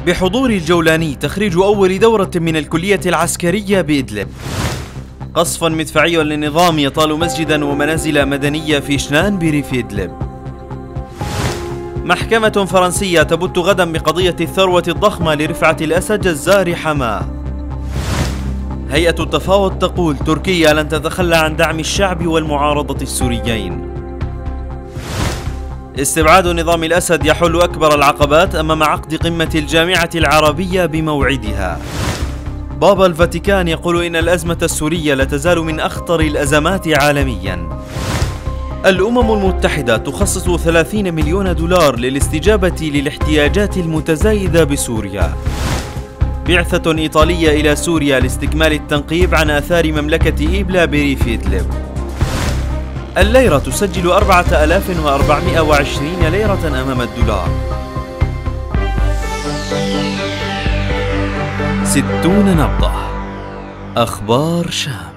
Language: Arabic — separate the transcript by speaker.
Speaker 1: بحضور الجولاني تخريج أول دورة من الكلية العسكرية بإدلب. قصف مدفعي للنظام يطال مسجدا ومنازل مدنية في شنان بريف إدلب. محكمة فرنسية تبت غدا بقضية الثروة الضخمة لرفعت الأسد جزار حماه. هيئة التفاوض تقول تركيا لن تتخلى عن دعم الشعب والمعارضة السوريين. استبعاد نظام الأسد يحل أكبر العقبات أمام عقد قمة الجامعة العربية بموعدها. بابا الفاتيكان يقول إن الأزمة السورية لا تزال من أخطر الأزمات عالمياً. الأمم المتحدة تخصص 30 مليون دولار للاستجابة للاحتياجات المتزايدة بسوريا. بعثة إيطالية إلى سوريا لاستكمال التنقيب عن آثار مملكة إبلا بريف إدلب. الليرة تسجل 4420 ليرة أمام الدولار. 60 نبضة. أخبار شام.